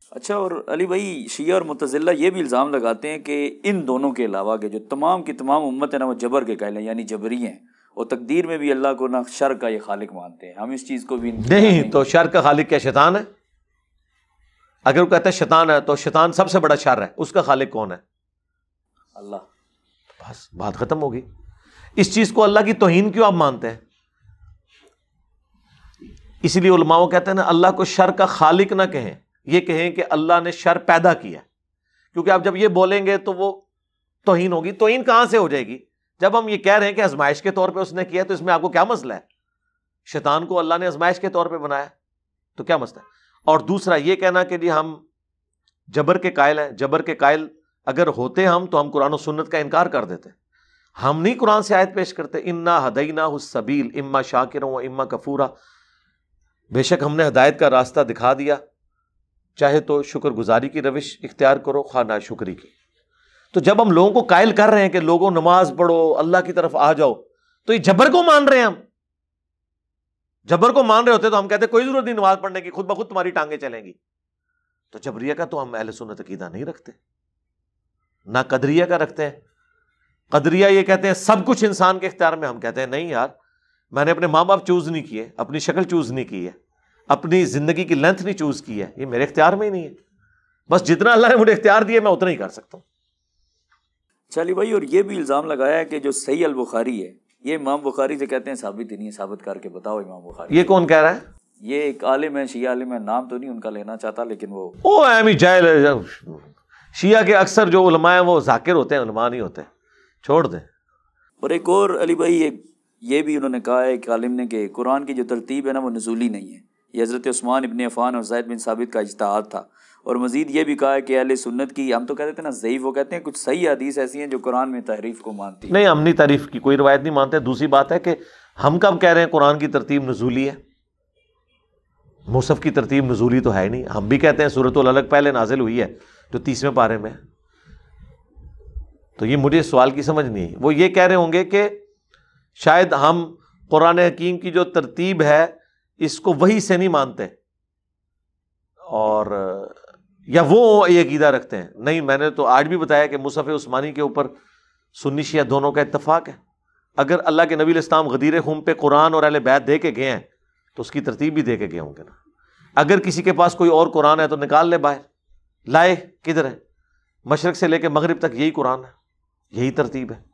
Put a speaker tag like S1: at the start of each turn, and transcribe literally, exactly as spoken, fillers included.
S1: اچھا، اور علی بھائی شیعہ اور معتزلہ یہ بھی الزام لگاتے ہیں کہ ان دونوں کے علاوہ کے جو تمام کی تمام امت ہے نا وہ جبر کے قائل ہیں، یعنی جبری ہیں، اور تقدیر میں بھی اللہ کو نہ شر کا یہ خالق مانتے ہیں. ہم اس چیز کو بھی
S2: نہیں. تو شر کا خالق کیا شیطان ہے؟ اگر وہ کہتا ہے شیطان ہے تو شیطان سب سے بڑا شر ہے، اس کا خالق کون ہے؟
S1: اللہ.
S2: بس بات ختم ہوگی. اس چیز کو اللہ کی توہین کیوں آپ مانتے ہیں؟ اسی لیے علماء کہتے ہیں نا اللہ کو شر کا خالق نہ کہیں، یہ کہیں کہ اللہ نے شر پیدا کیا. کیونکہ آپ جب یہ بولیں گے تو وہ توہین ہوگی. توہین کہاں سے ہو جائے گی؟ جب ہم یہ کہہ رہے ہیں کہ آزمائش کے طور پہ اس نے کیا تو اس میں آپ کو کیا مسئلہ ہے؟ شیطان کو اللہ نے آزمائش کے طور پہ بنایا تو کیا مسئلہ ہے؟ اور دوسرا یہ کہنا کہ جی ہم جبر کے قائل ہیں. جبر کے قائل اگر ہوتے ہم تو ہم قرآن و سنت کا انکار کر دیتے. ہم نہیں قرآن سے آیت پیش کرتے انا ہدیناہ السبیل اما شاکرا و اما کفورا، بے شک ہم نے ہدایت کا راستہ دکھا دیا، چاہے تو شکر گزاری کی روش اختیار کرو خواہ ناشکری کی. تو جب ہم لوگوں کو قائل کر رہے ہیں کہ لوگوں نماز پڑھو اللہ کی طرف آ جاؤ، تو یہ جبر کو مان رہے ہیں. ہم جبر کو مان رہے ہوتے تو ہم کہتے کوئی ضرورت نہیں نماز پڑھنے کی، خود بخود تمہاری ٹانگیں چلیں گی. تو جبریہ کا تو ہم اہل سنت عقیدہ نہیں رکھتے، نہ قدریہ کا رکھتے ہیں. قدریہ یہ کہتے ہیں سب کچھ انسان کے اختیار میں. ہم کہتے ہیں نہیں یار، میں نے اپنے ماں باپ چوز نہیں کیے، اپنی شکل چوز نہیں کی ہے، اپنی زندگی کی لینتھ نہیں چوز کی ہے، یہ میرے اختیار میں ہی نہیں ہے. بس جتنا اللہ نے مجھے اختیار دیا میں اتنا ہی کر سکتا ہوں.
S1: چلی بھائی، اور یہ بھی الزام لگایا ہے کہ جو صحیح البخاری ہے یہ امام بخاری سے کہتے ہیں ثابت ہی نہیں ہے. ثابت کر کے بتاؤ امام بخاری.
S2: یہ کون کہہ رہا ہے؟
S1: یہ ایک عالم ہے، شیعہ عالم ہے، نام تو نہیں ان کا لینا چاہتا لیکن وہ
S2: او ایم ہی جاہل ہے. شیعہ کے اکثر جو علماء ہیں وہ ذاکر ہوتے ہیں، علماء نہیں ہوتے، چھوڑ دیں.
S1: اور ایک اور علی بھائی ایک یہ بھی انہوں نے کہا ہے ایک عالم نے کہ قرآن کی جو ترتیب ہے نا وہ نزولی نہیں ہے، یہ حضرت عثمان ابن عفان اور زید بن ثابت کا اجتہاد تھا. اور مزید یہ بھی کہا ہے کہ اہل سنت کی، ہم تو کہتے تھے نا ضعیف، وہ کہتے ہیں کچھ صحیح حدیث ایسی ہیں جو قرآن میں تحریف کو مانتی ہیں.
S2: نہیں، ہم نہیں تحریف کی کوئی روایت نہیں مانتے. دوسری بات ہے کہ ہم کب کہہ رہے ہیں قرآن کی ترتیب نزولی ہے؟ مصحف کی ترتیب نزولی تو ہے ہی نہیں. ہم بھی کہتے ہیں سورۃ العلق پہلے نازل ہوئی ہے جو تیسویں پارے میں. تو یہ مجھے سوال کی سمجھ نہیں ہے. وہ یہ کہہ رہے ہوں گے کہ شاید ہم قرآن حکیم کی جو ترتیب ہے اس کو وحی سے نہیں مانتے، اور یا وہ یہ عقیدہ رکھتے ہیں. نہیں، میں نے تو آج بھی بتایا کہ مصحف عثمانی کے اوپر سنی شیعہ دونوں کا اتفاق ہے. اگر اللہ کے نبی الاسلام غدیر خم پہ قرآن اور اہل بیت دے کے گئے ہیں تو اس کی ترتیب بھی دے کے گئے ہوں گے نا. اگر کسی کے پاس کوئی اور قرآن ہے تو نکال لے باہر، لائے کدھر ہے؟ مشرق سے لے کے مغرب تک یہی قرآن ہے، یہی ترتیب ہے.